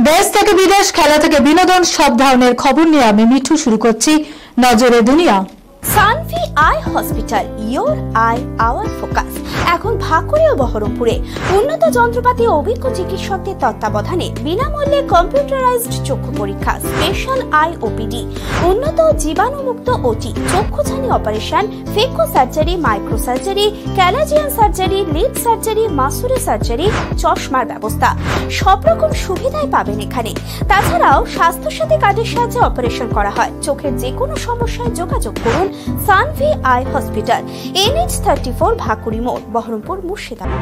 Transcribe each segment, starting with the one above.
দেশ থেকে বিদেশ, খেলা থেকে বিনোদন, সব ধরনের খবর নিয়ে আমি মিঠু শুরু করছি নজরে দুনিয়া। Sanvi eye hospital, your eye our focus. এখন ভাকুড়ি ও বহরমপুরে উন্নত যন্ত্রপাতি ও অভিজ্ঞ চিকিৎসকদের তত্ত্বাবধানে বিনামূল্যে কম্পিউটারাইজড চক্ষু পরীক্ষা, স্পেশাল আই ওপিডি, উন্নত জীবাণুমুক্ত ওটি, চক্ষুছানি operation, phaco surgery, micro surgery, chalazion surgery, lid surgery, মাসুরি সার্জারি, চশমার ব্যবস্থা, সব রকম সুবিধাই পাবেন এখানে। তাছাড়াও স্বাস্থ্যসাথী কার্ডের সাহায্যে অপারেশন করা হয়। চোখের যে কোনো সমস্যায় যোগাযোগ করুন Sanvi eye hospital, NH34 Bhakuri মোড়, বহরমপুর, মুর্শিদাবাদ।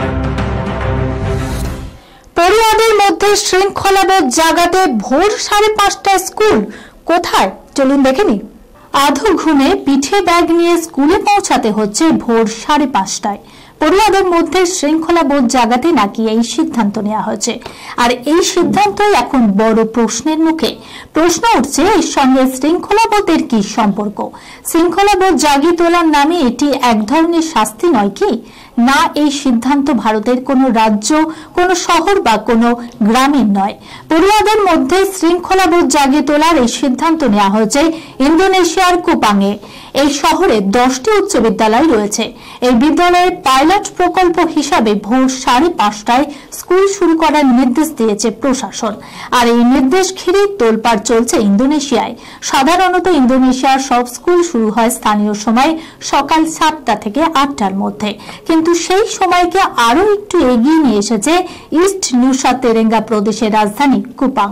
পড়ুয়াদের মধ্যে শৃঙ্খলাবোধ জাগাতে ভোর 5:30টায় স্কুল। কোথায় চলুন দেখে নিই। আধো ঘুমে পিঠে ব্যাগ নিয়ে স্কুলে পৌঁছাতে হচ্ছে ভোর 5:30টায়। পড়ুয়াদের মধ্যে শৃঙ্খলাবোধ জাগাতে নাকি এই সিদ্ধান্ত নেওয়া হয়েছে, আর এই সিদ্ধান্তই এখন বড় প্রশ্নের মুখে। প্রশ্ন উঠছে, এর সঙ্গে শৃঙ্খলাবোধের কি সম্পর্ক? শৃঙ্খলাবোধ জাগিয়ে তোলার নামে এটি এক ধরনের শাস্তি নয় কি? না, এই সিদ্ধান্ত ভারতের কোনো রাজ্য, কোনো শহর বা কোনো গ্রামীণ নয়। পড়ুয়াদের মধ্যে শৃঙ্খলাবোধ জাগিয়ে তোলার এই সিদ্ধান্ত নেওয়া হয়েছে ইন্দোনেশিয়ার কুপাংয়ে। এই শহরে 10টি উচ্চ বিদ্যালয় রয়েছে। এই বিদ্যালয়ের পাইলট প্রকল্প হিসাবে ভোর 5:30টায় স্কুল শুরু করার নির্দেশ দিয়েছে প্রশাসন, আর এই নির্দেশ ঘিরে তোলপাড় চলছে ইন্দোনেশিয়ায়। সাধারণত ইন্দোনেশিয়ার সব স্কুল শুরু হয় স্থানীয় সময় সকাল 7টা থেকে 8টার মধ্যে, কিন্তু সেই সময়কে আরো একটু এগিয়ে নিয়ে এসেছে ইস্ট নুসা তেরেঙ্গা প্রদেশের রাজধানী কুপাং।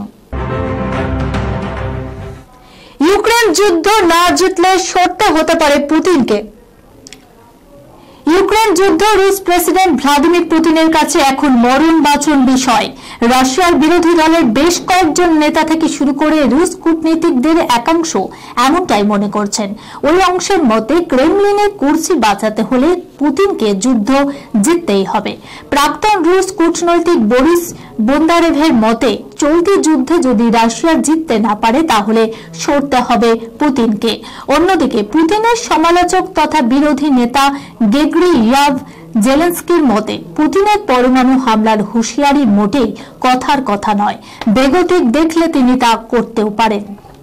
ইউক্রেন যুদ্ধ না জিতলে সরতে হতে পারে পুতিনকে। ইউক্রেন যুদ্ধ রুশ প্রেসিডেন্ট ভ্লাদিমির পুতিনের কাছে এখন মরণ বাঁচন বিষয়। রাশিয়ার বিরোধী দলের বেশ কয়েকজন নেতা থেকে শুরু করে রুশ কূটনীতিকদের একাংশ এমনটাই মনে করছেন। ওই অংশের মতে ক্রেমলিনের কুর্সি বাঁচাতে হলে পুতিনকে যুদ্ধ জিততেই হবে। প্রাক্তন রুশ কূটনৈতিক বরিস বোন্দারেভের মতে চলতি যুদ্ধে যদি রাশিয়া জিততে না পারে তাহলে সরতে হবে পুতিনকে। অন্যদিকে পুতিনের সমালোচক তথা বিরোধী নেতা গেগ্রিয়াভ জেলেন্সকির মতে পুতিনের পরমাণু হামলার হুঁশিয়ারি মোটেই কথার কথা নয়, বেগতিক দেখলে তিনি তা করতেও পারেন।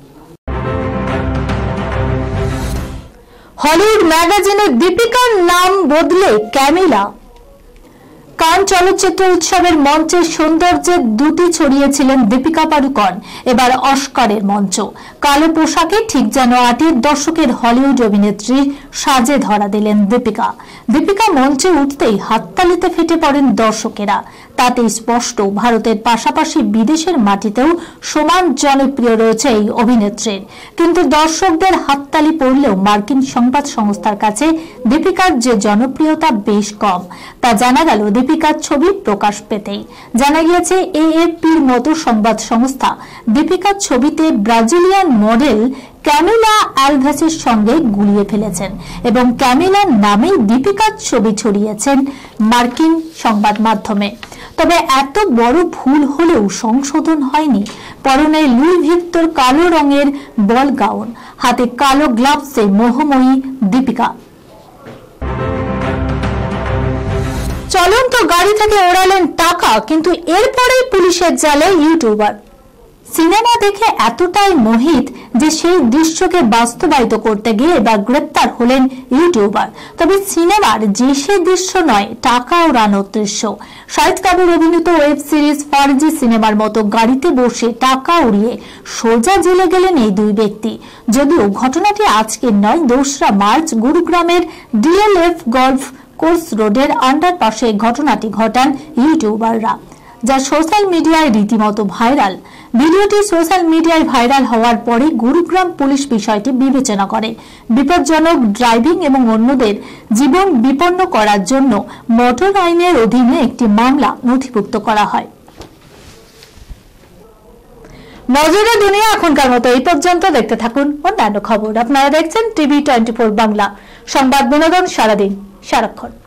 হলিউড ম্যাগাজিনে দীপিকার নাম বদলে ক্যামিলা। কান চলচ্চিত্র উৎসবের মঞ্চের সৌন্দর্যের দুটি ছড়িয়েছিলেন দীপিকা পাড়ুকোন। এবার অস্কারের মঞ্চ। কালো পোশাকে ঠিক যেন 80-এর দশকের হলিউড অভিনেত্রী সাজে ধরা দিলেন দীপিকা। দীপিকা মঞ্চে উঠতেই হাততালিতে ফেটে পড়েন দর্শকেরা। তাতে স্পষ্ট ভারতের পাশাপাশি বিদেশের মাটিতেও সমান জনপ্রিয় রয়েছে এই অভিনেত্রীর। কিন্তু দর্শকদের হাততালি পড়লেও মার্কিন সংবাদ সংস্থার কাছে দীপিকার যে জনপ্রিয়তা বেশ কম, তা জানা গেল দীপিকার ছবি প্রকাশ পেতেই। জানা গিয়েছে AFP'র মতো সংবাদ সংস্থা দীপিকার ছবিতে ব্রাজিলিয়ান মডেল ক্যামিলা অ্যালভেসের সঙ্গে গুলিয়ে ফেলেছেন এবং ক্যামিলার নামেই দীপিকার ছবি ছড়িয়েছেন মার্কিন সংবাদ মাধ্যমে। তবে এত বড় ভুল হলেও সংশোধন হয়নি। পরনে লুই ভিক্টর কালো রঙের বল গাউন, হাতে কালো গ্লাভসে মোহময়ী দীপিকা। চলন্ত গাড়ি থেকে ওড়ালেন টাকা, কিন্তু এরপরেই পুলিশের জালে ইউটিউবার। সিনেমা দেখে এতটাই মোহিত যে সেই দৃশ্যকে বাস্তবায়িত করতে গিয়ে এবার গ্রেপ্তার হলেন ইউটিউবার। তবে সিনেমার যে সে দৃশ্য নয়, টাকা ওড়ানোর দৃশ্য। শাহিদ কাপুর অভিনীত ওয়েব সিরিজ ফার্জি সিনেমার মতো গাড়িতে বসে টাকা উড়িয়ে সোজা জেলে গেলেন এই দুই ব্যক্তি। যদিও ঘটনাটি আজকের নয়, 2রা মার্চ গুরুগ্রামের DLF গল্ফ কোর্স রোডের আন্ডারপাসে ঘটনাটি ঘটান ইউটিউবাররা, যা সোশ্যাল মিডিয়ায় রীতিমতো ভাইরাল। ভিডিওটি সোশ্যাল মিডিয়ায় ভাইরাল হওয়ার পরে গুরুগ্রাম পুলিশ বিষয়টি বিবেচনা করে বিপজ্জনক ড্রাইভিং এবং অন্যদের জীবন বিপন্ন করার জন্য মোটর আইনের অধীনে একটি মামলা নথিভুক্ত করা হয়। নজরে দুনিয়া এখনকার মতো এই পর্যন্ত। দেখতে থাকুন অন্যান্য খবর। আপনারা দেখছেন TV 24 বাংলা, সংবাদ বিনোদন সারাদিন সারাক্ষণ।